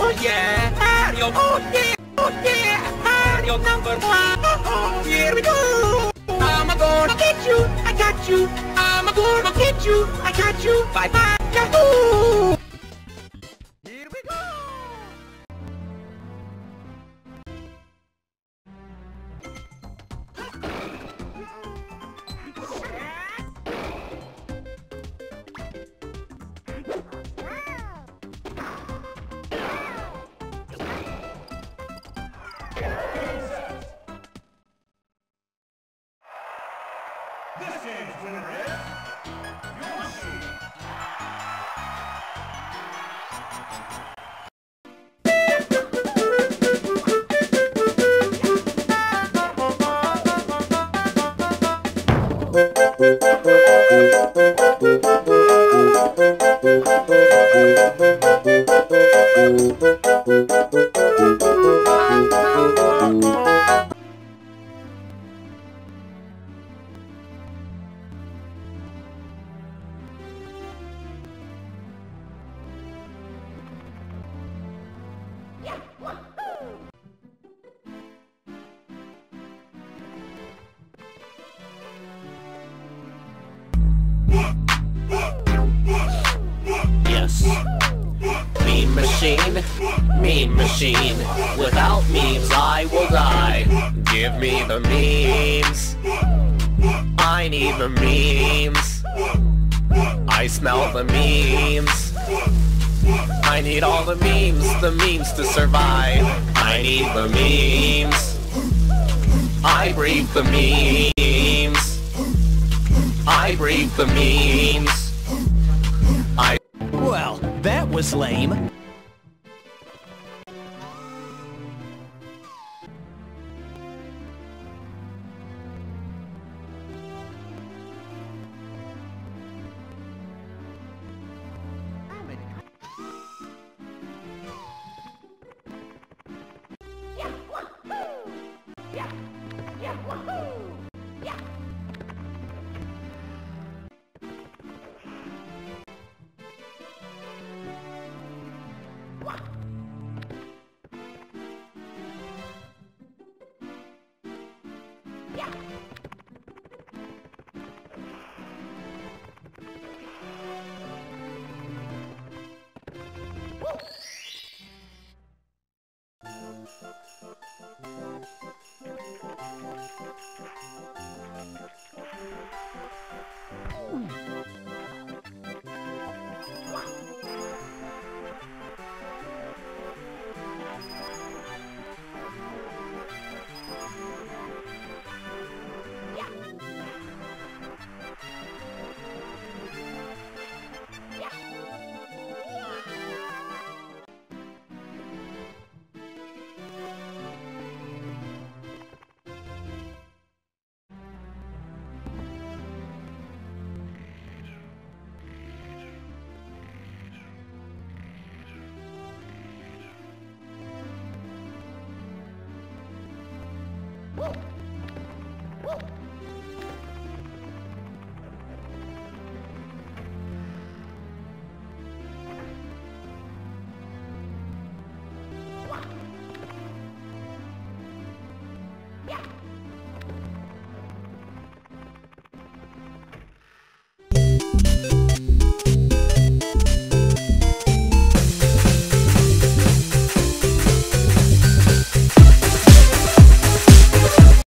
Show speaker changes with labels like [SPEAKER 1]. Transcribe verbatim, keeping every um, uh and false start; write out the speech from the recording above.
[SPEAKER 1] Oh yeah, Mario, oh yeah, oh yeah, Mario number one. Oh, here we go. I'm gonna get you, I got you. I'm gonna get you, I got you. Bye bye, Yahoo! Here we go.
[SPEAKER 2] This game's winner is Yoshi.
[SPEAKER 3] Yes. Meme machine, meme machine. Without memes I will die. Give me the memes. I need the memes. I smell the memes. I need all the memes, the memes to survive. I need the memes. I breathe the memes. I breathe the memes. I...
[SPEAKER 4] Well, that was lame.